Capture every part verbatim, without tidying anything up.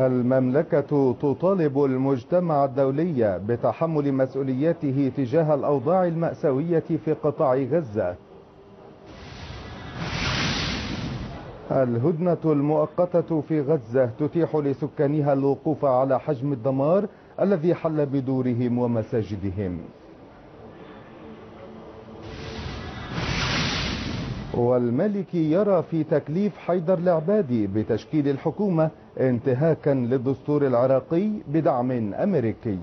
المملكة تطالب المجتمع الدولي بتحمل مسؤولياته تجاه الأوضاع المأساوية في قطاع غزة. الهدنة المؤقتة في غزة تتيح لسكانها الوقوف على حجم الدمار الذي حل بدورهم ومساجدهم. والمالكي يرى في تكليف حيدر العبادي بتشكيل الحكومة انتهاكا للدستور العراقي بدعم أمريكي.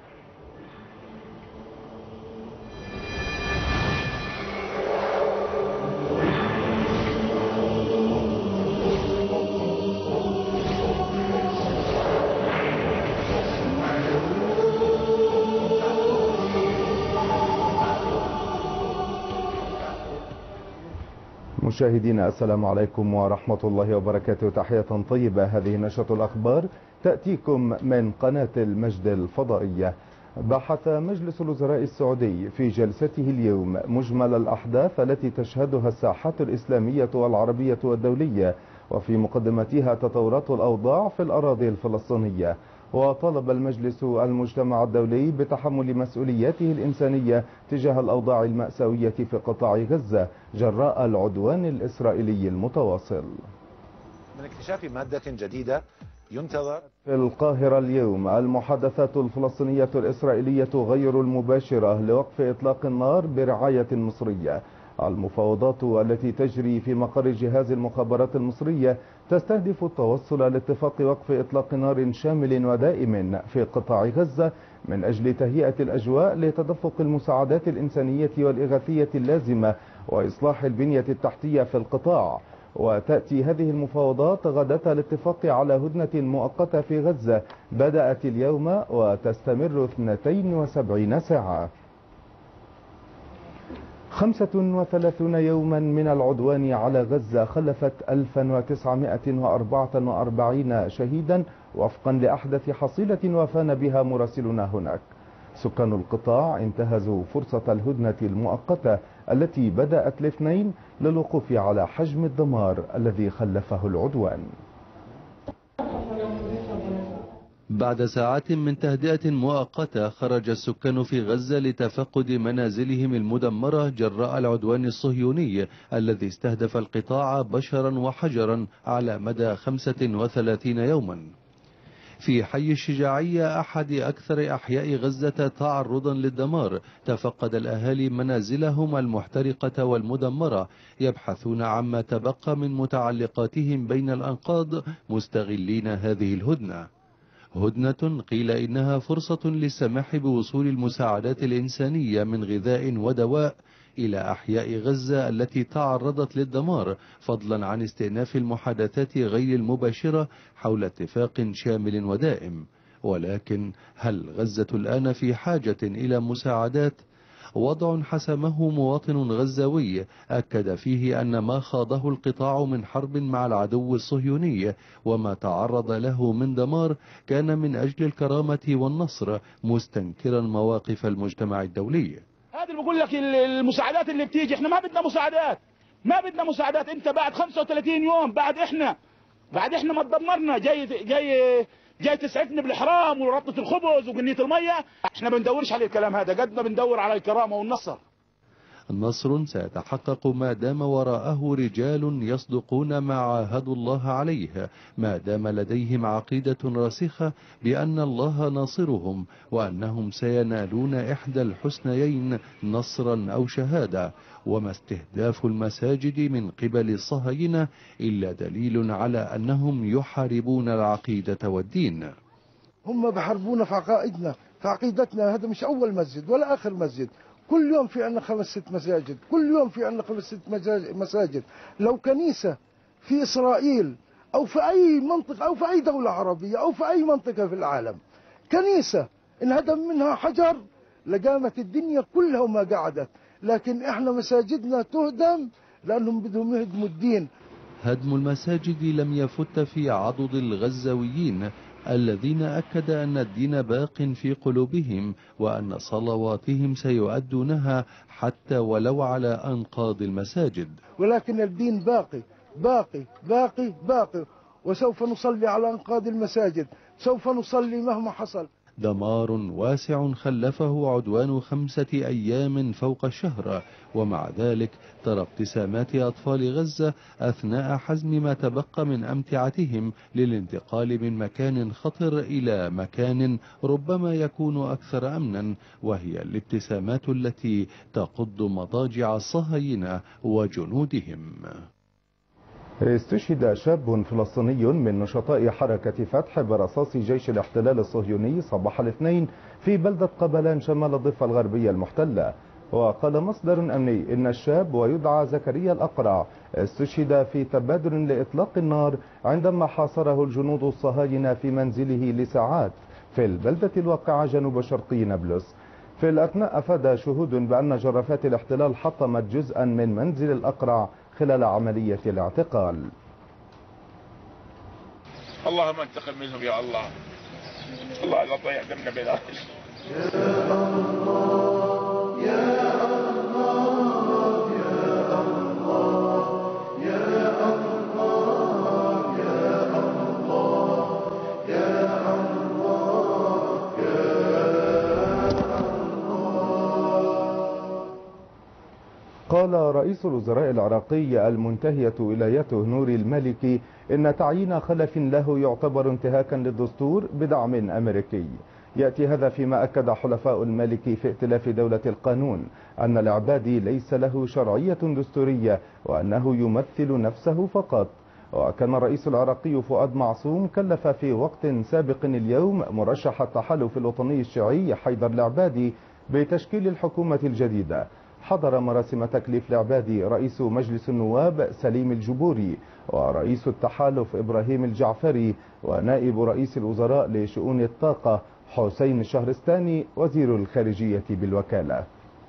مشاهدينا السلام عليكم ورحمة الله وبركاته، تحية طيبة. هذه نشرة الأخبار تأتيكم من قناة المجد الفضائية. بحث مجلس الوزراء السعودي في جلسته اليوم مجمل الأحداث التي تشهدها الساحات الإسلامية والعربية والدولية، وفي مقدمتها تطورات الأوضاع في الأراضي الفلسطينية. وطالب المجلس المجتمع الدولي بتحمل مسؤولياته الإنسانية تجاه الأوضاع المأساوية في قطاع غزة جراء العدوان الإسرائيلي المتواصل. من اكتشاف مادة جديدة ينتظر في القاهرة اليوم المحادثات الفلسطينية الإسرائيلية غير المباشرة لوقف إطلاق النار برعاية مصرية. المفاوضات التي تجري في مقر جهاز المخابرات المصرية تستهدف التوصل لاتفاق وقف إطلاق نار شامل ودائم في قطاع غزة من أجل تهيئة الأجواء لتدفق المساعدات الإنسانية والإغاثية اللازمة وإصلاح البنية التحتية في القطاع. وتأتي هذه المفاوضات غداة الاتفاق على هدنة مؤقتة في غزة بدأت اليوم وتستمر اثنتين وسبعين ساعة. خمسة وثلاثون يوما من العدوان على غزة خلفت ألفا وتسعمائة وأربعة وأربعين شهيدا وفقا لأحدث حصيلة وافانا بها مراسلنا هناك. سكان القطاع انتهزوا فرصة الهدنة المؤقتة التي بدأت الاثنين للوقوف على حجم الدمار الذي خلفه العدوان. بعد ساعات من تهدئة مؤقتة خرج السكان في غزة لتفقد منازلهم المدمرة جراء العدوان الصهيوني الذي استهدف القطاع بشرا وحجرا على مدى خمسة وثلاثين يوما. في حي الشجاعية أحد أكثر أحياء غزة تعرضا للدمار تفقد الأهالي منازلهم المحترقة والمدمرة يبحثون عما تبقى من متعلقاتهم بين الأنقاض مستغلين هذه الهدنة. هدنة قيل إنها فرصة للسماح بوصول المساعدات الإنسانية من غذاء ودواء إلى أحياء غزة التي تعرضت للدمار، فضلا عن استئناف المحادثات غير المباشرة حول اتفاق شامل ودائم. ولكن هل غزة الآن في حاجة إلى مساعدات؟ وضع حسمه مواطن غزاوي أكد فيه أن ما خاضه القطاع من حرب مع العدو الصهيوني وما تعرض له من دمار كان من أجل الكرامة والنصر، مستنكرا مواقف المجتمع الدولي. هذا اللي بقول لك المساعدات اللي بتيجي، احنا ما بدنا مساعدات، ما بدنا مساعدات. انت بعد خمسة وثلاثين يوم بعد احنا بعد احنا ما تدمرنا جاي جاي جاي تسعفنا بالحرام ورطة الخبز وقنية المية. احنا ما بندورش على الكلام هذا، قد ما بندور على الكرامة والنصر. النصر سيتحقق ما دام وراءه رجال يصدقون ما عاهدوا الله عليه، ما دام لديهم عقيدة راسخة بأن الله ناصرهم وأنهم سينالون إحدى الحسنيين نصرا أو شهادة. وما استهداف المساجد من قبل الصهاينة إلا دليل على أنهم يحاربون العقيدة والدين. هم بحاربونا في عقائدنا، في عقيدتنا. هذا مش أول مسجد ولا آخر مسجد، كل يوم في عندنا خمس ست مساجد، كل يوم في عندنا خمس ست مساجد. لو كنيسة في إسرائيل أو في أي منطقة أو في أي دولة عربية أو في أي منطقة في العالم كنيسة انهدم منها حجر لقامت الدنيا كلها وما قعدت. لكن احنا مساجدنا تهدم لأنهم بدهم يهدموا الدين. هدم المساجد لم يفت في عضد الغزاويين الذين أكد أن الدين باق في قلوبهم وأن صلواتهم سيؤدونها حتى ولو على أنقاض المساجد. ولكن الدين باقي باقي باقي باقي، وسوف نصلي على أنقاض المساجد، سوف نصلي مهما حصل. دمار واسع خلفه عدوان خمسة أيام فوق الشهر، ومع ذلك ترى ابتسامات أطفال غزة أثناء حزم ما تبقى من أمتعتهم للانتقال من مكان خطر إلى مكان ربما يكون أكثر أمنا، وهي الابتسامات التي تقض مضاجع الصهاينة وجنودهم. استشهد شاب فلسطيني من نشطاء حركة فتح برصاص جيش الاحتلال الصهيوني صباح الاثنين في بلدة قبلان شمال الضفة الغربية المحتلة. وقال مصدر أمني إن الشاب ويدعى زكريا الأقرع استشهد في تبادل لإطلاق النار عندما حاصره الجنود الصهاينة في منزله لساعات في البلدة الواقعة جنوب شرقي نابلس. في الأثناء أفاد شهود بأن جرافات الاحتلال حطمت جزءا من منزل الأقرع خلال عملية الاعتقال. اللهم انتقم منهم يا الله، الله لا تضيع دمنا بلاش. يا الله يا الله يا الله يا الله يا الله يا الله يا الله. قال رئيس الوزراء العراقي المنتهية ولايته نوري المالكي إن تعيين خلف له يعتبر انتهاكا للدستور بدعم أمريكي. يأتي هذا فيما أكد حلفاء المالكي في ائتلاف دولة القانون أن العبادي ليس له شرعية دستورية وأنه يمثل نفسه فقط. وكان الرئيس العراقي فؤاد معصوم كلف في وقت سابق اليوم مرشح التحالف الوطني الشيعي حيدر العبادي بتشكيل الحكومة الجديدة. حضر مراسم تكليف العبادي رئيس مجلس النواب سليم الجبوري ورئيس التحالف إبراهيم الجعفري ونائب رئيس الوزراء لشؤون الطاقة حسين الشهرستاني وزير الخارجية بالوكالة.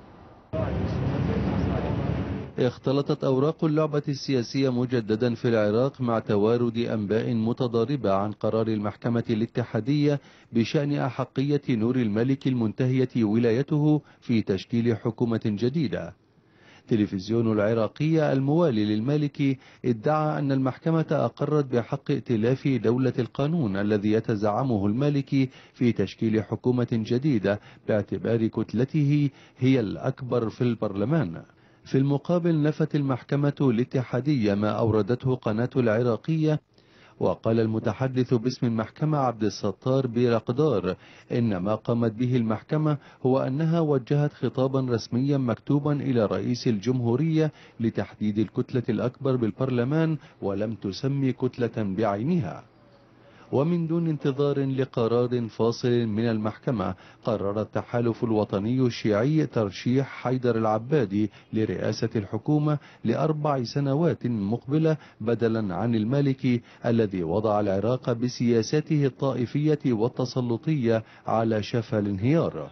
اختلطت أوراق اللعبة السياسية مجددا في العراق مع توارد أنباء متضاربة عن قرار المحكمة الاتحادية بشأن أحقية نور المالك المنتهية ولايته في تشكيل حكومة جديدة. تلفزيون العراقية الموالي للمالكي ادعى أن المحكمة أقرت بحق ائتلاف دولة القانون الذي يتزعمه المالكي في تشكيل حكومة جديدة باعتبار كتلته هي الأكبر في البرلمان. في المقابل نفت المحكمة الاتحادية ما أوردته قناة العراقية، وقال المتحدث باسم المحكمة عبد الستار بيرقدار إن ما قامت به المحكمة هو أنها وجهت خطابا رسميا مكتوبا إلى رئيس الجمهورية لتحديد الكتلة الأكبر بالبرلمان ولم تسمي كتلة بعينها. ومن دون انتظار لقرار فاصل من المحكمة قرر التحالف الوطني الشيعي ترشيح حيدر العبادي لرئاسة الحكومة لأربع سنوات مقبلة بدلا عن المالكي الذي وضع العراق بسياساته الطائفية والتسلطية على شفا الانهيار.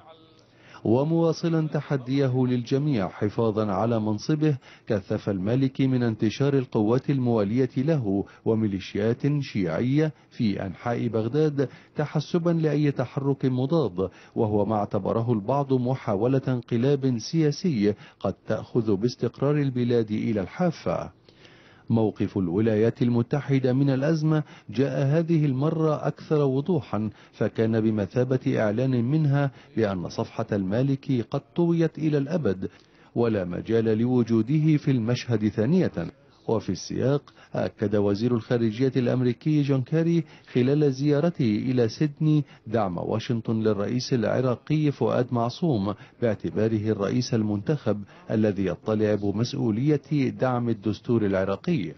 ومواصلا تحديه للجميع حفاظا على منصبه كثف المالكي من انتشار القوات الموالية له وميليشيات شيعية في أنحاء بغداد تحسبا لأي تحرك مضاد، وهو ما اعتبره البعض محاولة انقلاب سياسي قد تأخذ باستقرار البلاد إلى الحافة. موقف الولايات المتحدة من الأزمة جاء هذه المرة أكثر وضوحا، فكان بمثابة إعلان منها بأن صفحة المالكي قد طويت إلى الأبد ولا مجال لوجوده في المشهد ثانية. وفي السياق أكد وزير الخارجية الأمريكي جون كيري خلال زيارته إلى سيدني دعم واشنطن للرئيس العراقي فؤاد معصوم باعتباره الرئيس المنتخب الذي يطلع بمسؤولية دعم الدستور العراقي.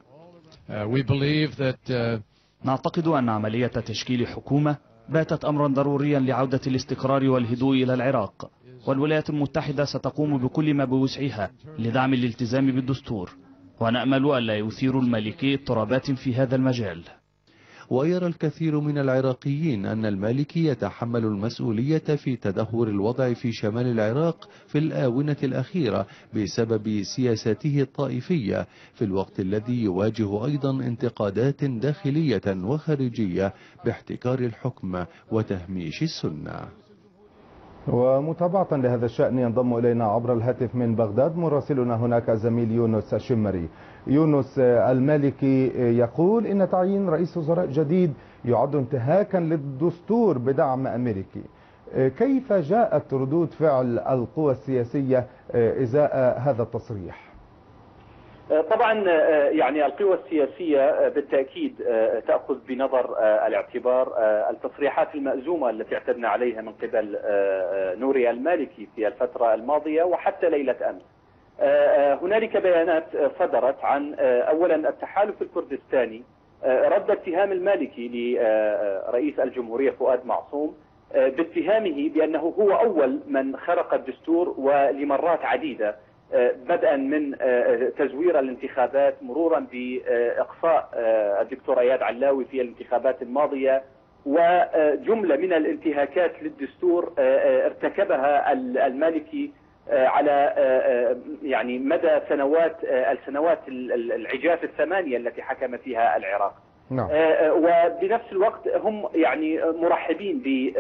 نعتقد أن عملية تشكيل حكومة باتت أمرا ضروريا لعودة الاستقرار والهدوء إلى العراق، والولايات المتحدة ستقوم بكل ما بوسعها لدعم الالتزام بالدستور، ونأمل ألا يثير المالكي اضطرابات في هذا المجال. ويرى الكثير من العراقيين أن المالكي يتحمل المسؤولية في تدهور الوضع في شمال العراق في الآونة الأخيرة بسبب سياساته الطائفية، في الوقت الذي يواجه أيضا انتقادات داخلية وخارجية باحتكار الحكم وتهميش السنة. ومتابعة لهذا الشأن ينضم إلينا عبر الهاتف من بغداد مراسلنا هناك زميل يونس الشمري. يونس، المالكي يقول إن تعيين رئيس وزراء جديد يعد انتهاكا للدستور بدعم أمريكي. كيف جاءت ردود فعل القوى السياسية إزاء هذا التصريح؟ طبعا يعني القوى السياسية بالتأكيد تأخذ بنظر الاعتبار التصريحات المأزومة التي اعتدنا عليها من قبل نوري المالكي في الفترة الماضية وحتى ليلة أمس. هنالك بيانات صدرت عن أولا التحالف الكردستاني رد اتهام المالكي لرئيس الجمهورية فؤاد معصوم باتهامه بأنه هو أول من خرق الدستور ولمرات عديدة، بدءا من تزوير الانتخابات مرورا بإقصاء الدكتور اياد علاوي في الانتخابات الماضية، وجملة من الانتهاكات للدستور ارتكبها المالكي على يعني مدى سنوات السنوات العجاف الثمانية التي حكم فيها العراق. نعم. وبنفس الوقت هم يعني مرحبين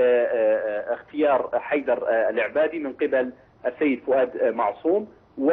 باختيار حيدر العبادي من قبل السيد فؤاد معصوم،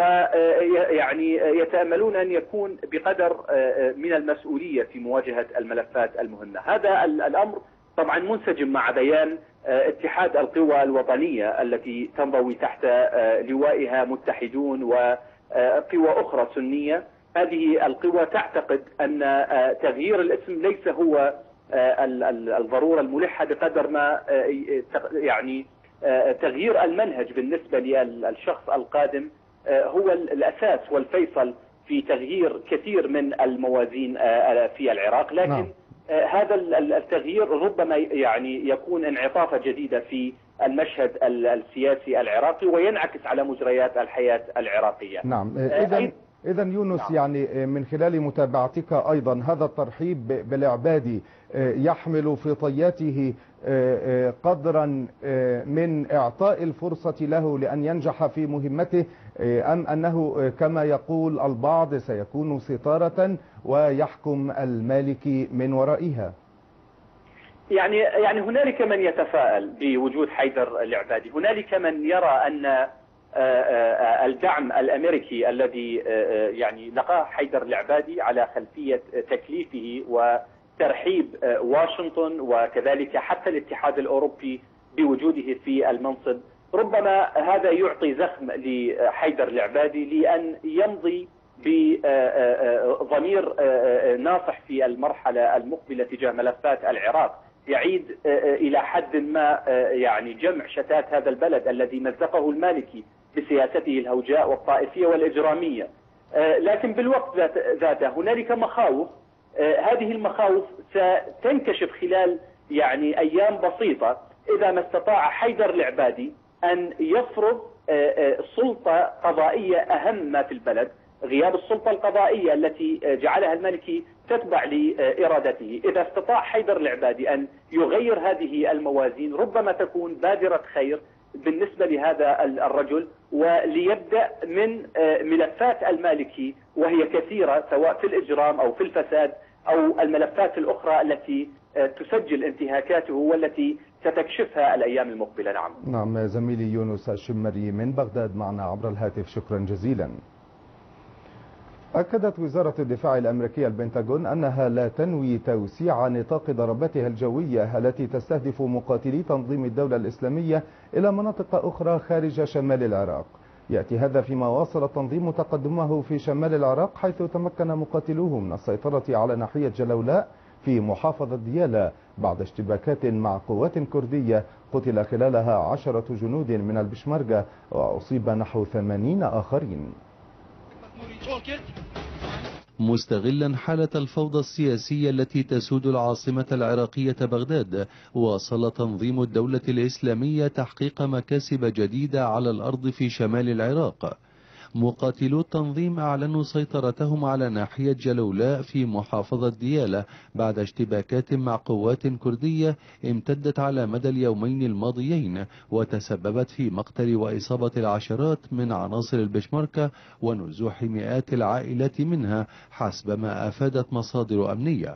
ويعني يتأملون أن يكون بقدر من المسؤولية في مواجهة الملفات المهمة. هذا الأمر طبعا منسجم مع بيان اتحاد القوى الوطنية التي تنضوي تحت لوائها متحدون وقوى أخرى سنية. هذه القوى تعتقد أن تغيير الاسم ليس هو الضرورة الملحة بقدر ما يعني تغيير المنهج بالنسبة للشخص القادم هو الأساس والفيصل في تغيير كثير من الموازين في العراق. لكن نعم. هذا التغيير ربما يعني يكون انعطافة جديدة في المشهد السياسي العراقي وينعكس على مجريات الحياة العراقية. نعم. إذن إذا يونس، نعم. يعني من خلال متابعتك أيضا هذا الترحيب بالعبادي يحمل في طياته قدرا من إعطاء الفرصة له لأن ينجح في مهمته، أم أنه كما يقول البعض سيكون ستارة ويحكم المالكي من ورائها؟ يعني يعني هنالك من يتفائل بوجود حيدر العبادي، هنالك من يرى أن الدعم الأمريكي الذي يعني لقاه حيدر العبادي على خلفية تكليفه وترحيب واشنطن وكذلك حتى الاتحاد الأوروبي بوجوده في المنصب، ربما هذا يعطي زخم لحيدر العبادي لأن يمضي بضمير ناصح في المرحلة المقبلة تجاه ملفات العراق، يعيد إلى حد ما يعني جمع شتات هذا البلد الذي مزقه المالكي بسياسته الهوجاء والطائفية والإجرامية. لكن بالوقت ذاته هنالك مخاوف، هذه المخاوف ستنكشف خلال يعني أيام بسيطة إذا ما استطاع حيدر العبادي أن يفرض سلطة قضائية أهم ما في البلد، غياب السلطة القضائية التي جعلها المالكي تتبع لإرادته. إذا استطاع حيدر العبادي أن يغير هذه الموازين ربما تكون بادرة خير بالنسبة لهذا الرجل، وليبدأ من ملفات المالكي وهي كثيرة سواء في الإجرام أو في الفساد أو الملفات الأخرى التي تسجل انتهاكاته والتي ستكشفها الأيام المقبلة. نعم. نعم. زميلي يونس الشمري من بغداد معنا عبر الهاتف، شكرا جزيلا. أكدت وزارة الدفاع الأمريكية البنتاغون أنها لا تنوي توسيع نطاق ضرباتها الجوية التي تستهدف مقاتلي تنظيم الدولة الإسلامية إلى مناطق أخرى خارج شمال العراق. يأتي هذا فيما واصل التنظيم تقدمه في شمال العراق، حيث تمكن مقاتلوه من السيطرة على ناحية جلولاء في محافظة ديالى بعد اشتباكات مع قوات كردية قتل خلالها عشرة جنود من البشمركة وأصيب نحو ثمانين آخرين. مستغلا حالة الفوضى السياسية التي تسود العاصمة العراقية بغداد، واصل تنظيم الدولة الإسلامية تحقيق مكاسب جديدة على الأرض في شمال العراق. مقاتلو التنظيم أعلنوا سيطرتهم على ناحية جلولاء في محافظة ديالى بعد اشتباكات مع قوات كردية امتدت على مدى اليومين الماضيين، وتسببت في مقتل وإصابة العشرات من عناصر البشمركة ونزوح مئات العائلات منها حسب ما أفادت مصادر أمنية.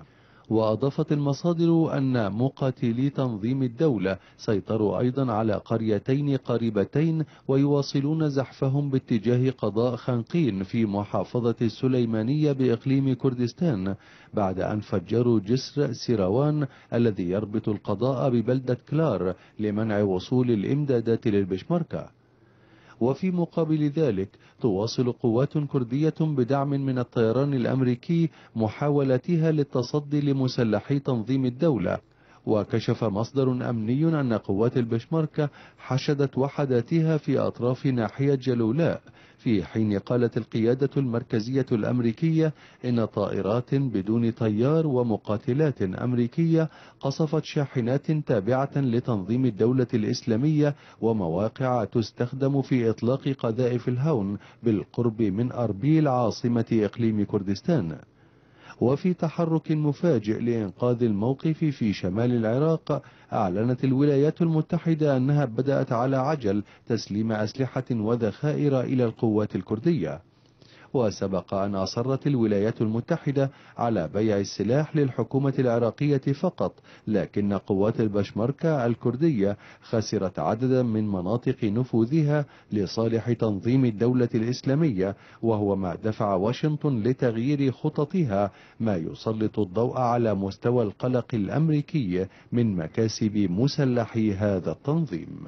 وأضافت المصادر أن مقاتلي تنظيم الدولة سيطروا أيضا على قريتين قريبتين ويواصلون زحفهم باتجاه قضاء خنقين في محافظة السليمانية بإقليم كردستان بعد أن فجروا جسر سيروان الذي يربط القضاء ببلدة كلار لمنع وصول الإمدادات للبشمركة. وفي مقابل ذلك تواصل قوات كردية بدعم من الطيران الأمريكي محاولتها للتصدي لمسلحي تنظيم الدولة. وكشف مصدر أمني أن قوات البشمركة حشدت وحداتها في أطراف ناحية جلولاء، في حين قالت القيادة المركزية الأمريكية إن طائرات بدون طيار ومقاتلات أمريكية قصفت شاحنات تابعة لتنظيم الدولة الإسلامية ومواقع تستخدم في إطلاق قذائف الهون بالقرب من أربيل عاصمة إقليم كردستان. وفي تحرك مفاجئ لإنقاذ الموقف في شمال العراق، أعلنت الولايات المتحدة أنها بدأت على عجل تسليم أسلحة وذخائر إلى القوات الكردية. وسبق أن أصرت الولايات المتحدة على بيع السلاح للحكومة العراقية فقط، لكن قوات البشمركة الكردية خسرت عددا من مناطق نفوذها لصالح تنظيم الدولة الإسلامية، وهو ما دفع واشنطن لتغيير خططها، ما يسلط الضوء على مستوى القلق الأمريكي من مكاسب مسلحي هذا التنظيم.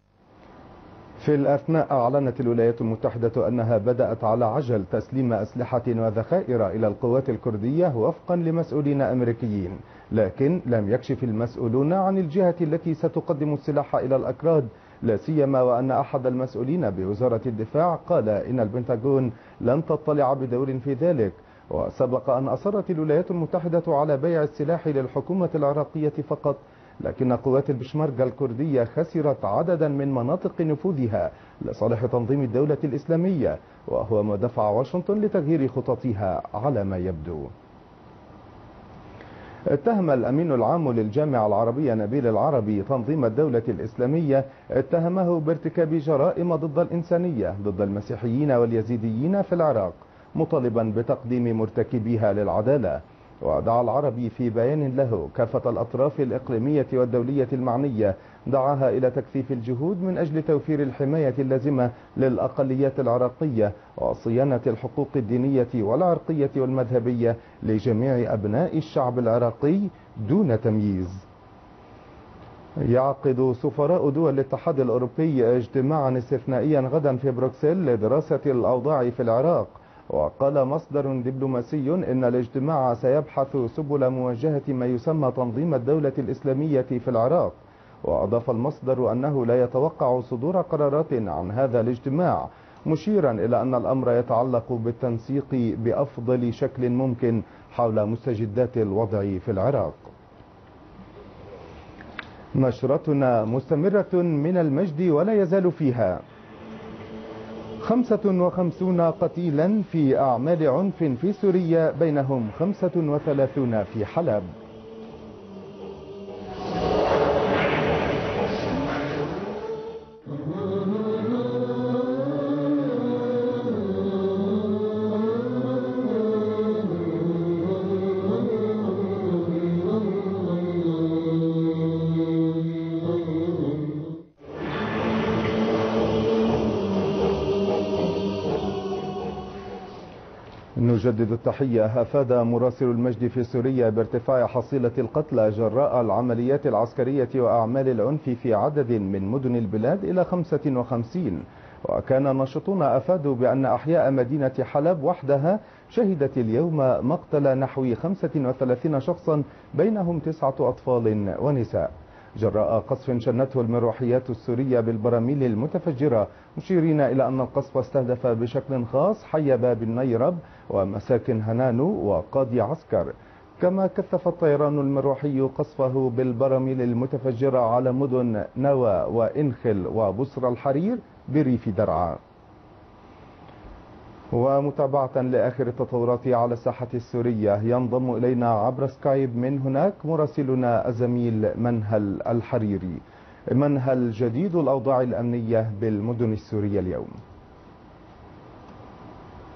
في الأثناء أعلنت الولايات المتحدة أنها بدأت على عجل تسليم أسلحة وذخائر إلى القوات الكردية وفقا لمسؤولين أمريكيين، لكن لم يكشف المسؤولون عن الجهة التي ستقدم السلاح إلى الأكراد، لا سيما وأن أحد المسؤولين بوزارة الدفاع قال إن البنتاغون لم تطلع بدور في ذلك. وسبق أن أصرت الولايات المتحدة على بيع السلاح للحكومة العراقية فقط، لكن قوات البشمركة الكردية خسرت عددا من مناطق نفوذها لصالح تنظيم الدولة الإسلامية، وهو ما دفع واشنطن لتغيير خططها على ما يبدو. اتهم الأمين العام للجامعة العربية نبيل العربي تنظيم الدولة الإسلامية، اتهمه بارتكاب جرائم ضد الإنسانية ضد المسيحيين واليزيديين في العراق، مطالبا بتقديم مرتكبيها للعدالة. ودعا العربي في بيان له كافة الأطراف الإقليمية والدولية المعنية، دعاها إلى تكثيف الجهود من أجل توفير الحماية اللازمة للأقليات العراقية وصيانة الحقوق الدينية والعرقية والمذهبية لجميع أبناء الشعب العراقي دون تمييز. يعقد سفراء دول الاتحاد الأوروبي اجتماعا استثنائيا غدا في بروكسل لدراسة الأوضاع في العراق. وقال مصدر دبلوماسي إن الاجتماع سيبحث سبل مواجهة ما يسمى تنظيم الدولة الإسلامية في العراق. وأضاف المصدر أنه لا يتوقع صدور قرارات عن هذا الاجتماع، مشيرا إلى أن الأمر يتعلق بالتنسيق بأفضل شكل ممكن حول مستجدات الوضع في العراق. نشرتنا مستمرة من المجد ولا يزال فيها. خمسة وخمسون قتيلا في أعمال عنف في سوريا، بينهم خمسة وثلاثون في حلب. نجدد التحية. أفاد مراسل المجد في سوريا بارتفاع حصيلة القتلى جراء العمليات العسكرية وأعمال العنف في عدد من مدن البلاد إلى خمسة وخمسين. وكان الناشطون أفادوا بأن أحياء مدينة حلب وحدها شهدت اليوم مقتل نحو خمسة وثلاثين شخصا، بينهم تسعة أطفال ونساء، جراء قصف شنته المروحيات السورية بالبراميل المتفجرة، مشيرين إلى أن القصف استهدف بشكل خاص حي باب النيرب ومساكن هنانو وقاضي عسكر. كما كثف الطيران المروحي قصفه بالبراميل المتفجرة على مدن نوى وإنخل وبصر الحرير بريف درعا. ومتابعة لآخر التطورات على الساحة السورية، ينضم إلينا عبر سكايب من هناك مراسلنا الزميل منهل الحريري. منهل، جديد الأوضاع الأمنية بالمدن السورية اليوم؟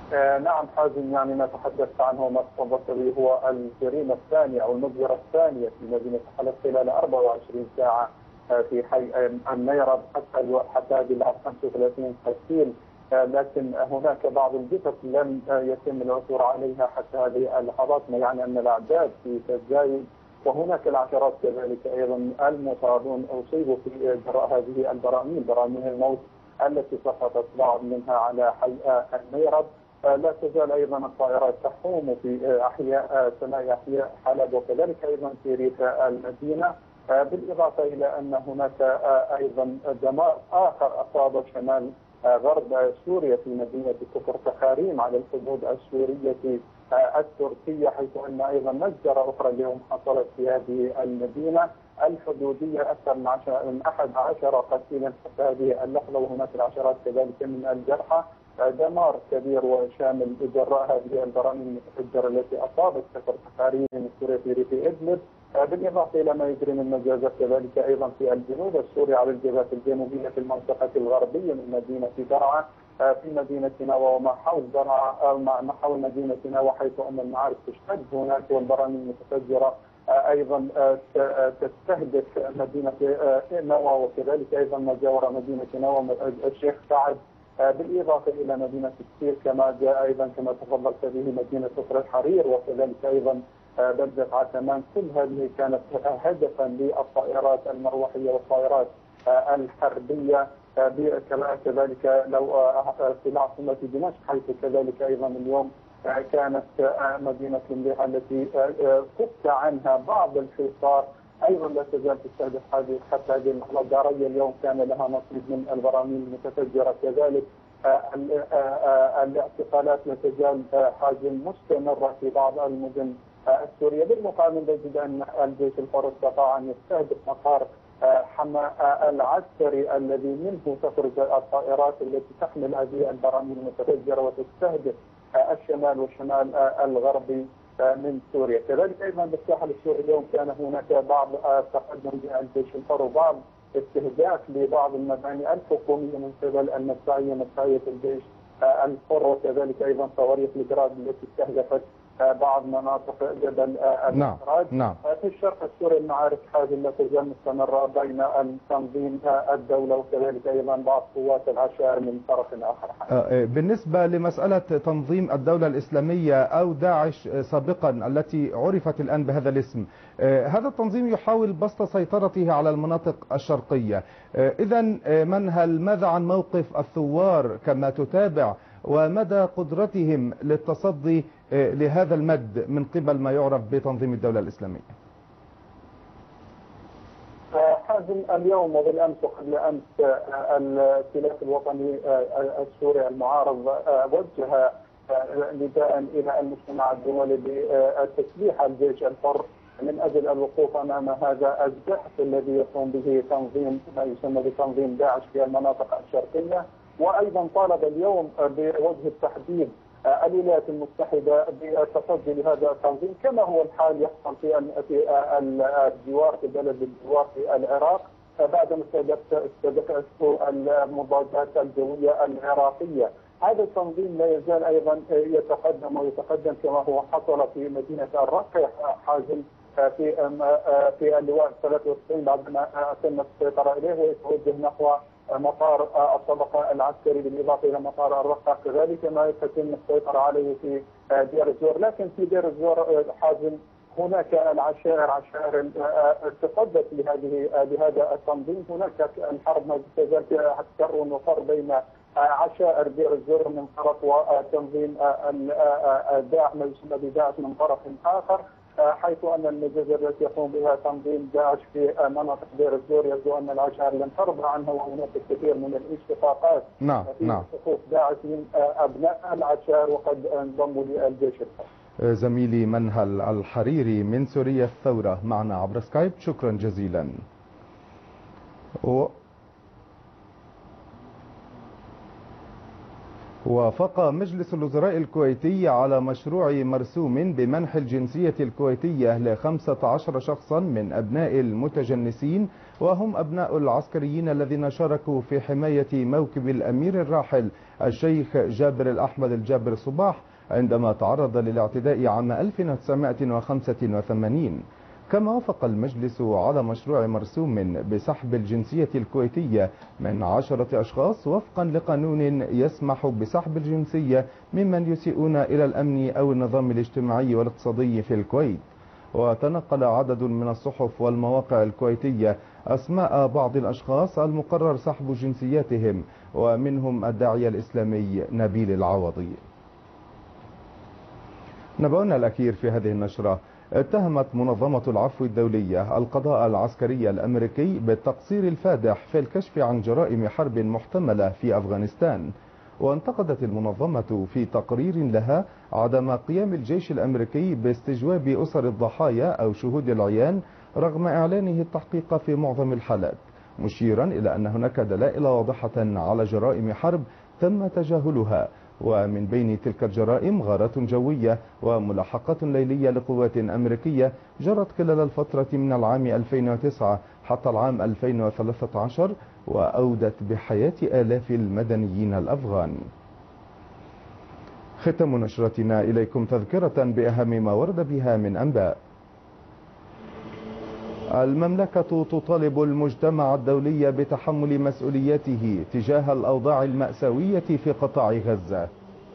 آه نعم حازم، يعني ما تحدثت عنه وما تفضلت به هو الجريمة الثانية أو المجزرة الثانية في مدينة حلب خلال أربع وعشرين ساعة آه في حي النيرب حتى حتى هذه اللحظة خمسة وثلاثين قتيل، آه لكن هناك بعض الجثث لم آه يتم العثور عليها حتى هذه اللحظات، ما يعني أن الأعداد في تزايد، وهناك العشرات كذلك أيضا المصابون أصيبوا في جراء هذه البراميل، براميل الموت التي سقطت بعض منها على حي النيرب. لا تزال ايضا الطائرات تحوم في احياء سماء احياء حلب وكذلك ايضا في ريف المدينه، بالاضافه الى ان هناك ايضا دمار اخر اصاب شمال غرب سوريا في مدينه كفر تخاريم على الحدود السوريه التركيه، حيث ان ايضا مجزره اخرى اليوم حصلت في هذه المدينه الحدوديه، اكثر من من احد عشر قتيلا حتى هذه اللحظه، وهناك العشرات كذلك من الجرحى. دمار كبير وشامل جراء هذه البراميل المتفجره التي اصابت كفر تخاريم السوري في ريف ادلب، بالاضافه الى ما يجري من مجازر كذلك ايضا في الجنوب السوري على الجبهه الجنوبيه في المنطقه الغربيه من مدينه درعا، في مدينه نوى وما حول درعا او ما حول مدينه نوى، حيث ان المعارك تشتد هناك والبراميل المتفجره ايضا تستهدف مدينه نوى وكذلك ايضا ما جاور مدينه نوى الشيخ سعد، بالاضافه الى مدينه السير كما جاء ايضا كما تفضلت به مدينه كفر الحرير وكذلك ايضا بلده عتمان. كل هذه كانت هدفا للطائرات المروحيه والطائرات الحربيه، كذلك لو في العاصمه دمشق، حيث كذلك ايضا اليوم كانت مدينه المليحه التي فك عنها بعض الحصار ايضا لا تزال تستهدف هذه حتى هذه اللحظه. داريا اليوم كان لها نصيب من البراميل المتفجره، كذلك الاعتقالات لا تزال حاجم مستمره في بعض المدن السوريه. بالمقابل نجد ان الجيش الحر استطاع ان يستهدف مطار حما العسكري الذي منه تخرج الطائرات التي تحمل هذه البراميل المتفجره وتستهدف الشمال والشمال الغربي من سوريا. كذلك ايضا بالساحل السوري اليوم كان هناك بعض تقدم للجيش الحر وبعض استهداف لبعض المباني الحكوميه من قبل المدفعيه مدفعيه الجيش الحر، وكذلك ايضا صواريخ الجراد التي استهدفت بعض مناطق جبل الإسراج. نعم. في الشرق السوري المعارك هذه لا تزال مستمره بين تنظيم الدوله وكذلك ايضا بعض قوات العشائر من طرف اخر. بالنسبه لمساله تنظيم الدوله الاسلاميه او داعش سابقا التي عرفت الان بهذا الاسم، هذا التنظيم يحاول بسط سيطرته على المناطق الشرقيه، اذا منهل ماذا عن موقف الثوار كما تتابع ومدى قدرتهم للتصدي لهذا المد من قبل ما يعرف بتنظيم الدولة الإسلامية؟ حازم اليوم وبالأمس وقبل أمس الائتلاف الوطني السوري المعارض وجه نداء إلى المجتمع الدولي بتسليح الجيش الحر من أجل الوقوف أمام هذا الزحف الذي يقوم به تنظيم ما يسمى بتنظيم داعش في المناطق الشرقية، وأيضا طالب اليوم بوجه التحديد الولايات المتحدة بالتصدي لهذا التنظيم كما هو الحال يحصل في في الجوار في بلد الجوار في العراق بعدما استهدفته المضادات الجوية العراقية. هذا التنظيم لا يزال أيضا يتقدم ويتقدم كما هو حصل في مدينة الرقيح حازم في في اللواء ثلاثة وتسعين بعدما تم السيطرة إليه ويتوجه نحو مطار الطبقة العسكري بالإضافة إلى مطار الرقة، كذلك ما يتم السيطرة عليه في دير الزور. لكن في دير الزور حازم هناك العشائر عشائر تصدت لهذه لهذا التنظيم، هناك الحرب ما تزال كر ونفر بين عشائر دير الزور من طرف وتنظيم داعش ما يسمى بداعش من طرف آخر، حيث ان المجازر التي يقوم بها تنظيم داعش في مناطق دير الزور يبدو ان العشائر لم ترضى عنها وهناك الكثير من الاشتقاقات نعم في نعم صفوف داعش من ابناء العشائر وقد انضموا للجيش الحر. زميلي منهل الحريري من سوريا الثورة معنا عبر سكايب، شكرا جزيلا. و... وافق مجلس الوزراء الكويتي على مشروع مرسوم بمنح الجنسية الكويتية ل خمسة عشر شخصا من أبناء المتجنسين، وهم أبناء العسكريين الذين شاركوا في حماية موكب الأمير الراحل الشيخ جابر الأحمد الجابر صباح عندما تعرض للاعتداء عام ألف وتسعمائة وخمسة وثمانين. كما وافق المجلس على مشروع مرسوم بسحب الجنسية الكويتية من عشرة أشخاص وفقا لقانون يسمح بسحب الجنسية ممن يسيئون إلى الأمن أو النظام الاجتماعي والاقتصادي في الكويت. وتنقل عدد من الصحف والمواقع الكويتية أسماء بعض الأشخاص المقرر سحب جنسياتهم، ومنهم الداعية الإسلامي نبيل العوضي. نبأنا الأخير في هذه النشرة: اتهمت منظمة العفو الدولية القضاء العسكري الأمريكي بالتقصير الفادح في الكشف عن جرائم حرب محتملة في أفغانستان. وانتقدت المنظمة في تقرير لها عدم قيام الجيش الأمريكي باستجواب أسر الضحايا أو شهود العيان رغم إعلانه التحقيق في معظم الحالات، مشيرا إلى أن هناك دلائل واضحة على جرائم حرب تم تجاهلها، ومن بين تلك الجرائم غارات جوية وملاحقات ليلية لقوات أمريكية جرت خلال الفترة من العام ألفين وتسعة حتى العام ألفين وثلاثة عشر، وأودت بحياة آلاف المدنيين الأفغان. ختم نشرتنا إليكم تذكرة بأهم ما ورد بها من أنباء. المملكة تطالب المجتمع الدولي بتحمل مسؤوليته تجاه الأوضاع المأساوية في قطاع غزة.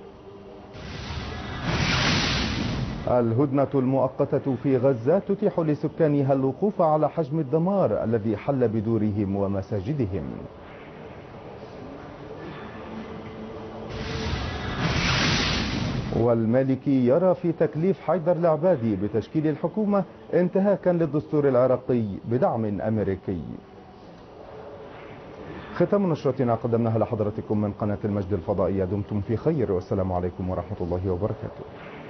الهدنة المؤقتة في غزة تتيح لسكانها الوقوف على حجم الدمار الذي حل بدورهم ومساجدهم. والمالكي يرى في تكليف حيدر العبادي بتشكيل الحكومة انتهاكا للدستور العراقي بدعم أمريكي. ختام نشرتنا قدمناها لحضراتكم من قناة المجد الفضائية. دمتم في خير، والسلام عليكم ورحمة الله وبركاته.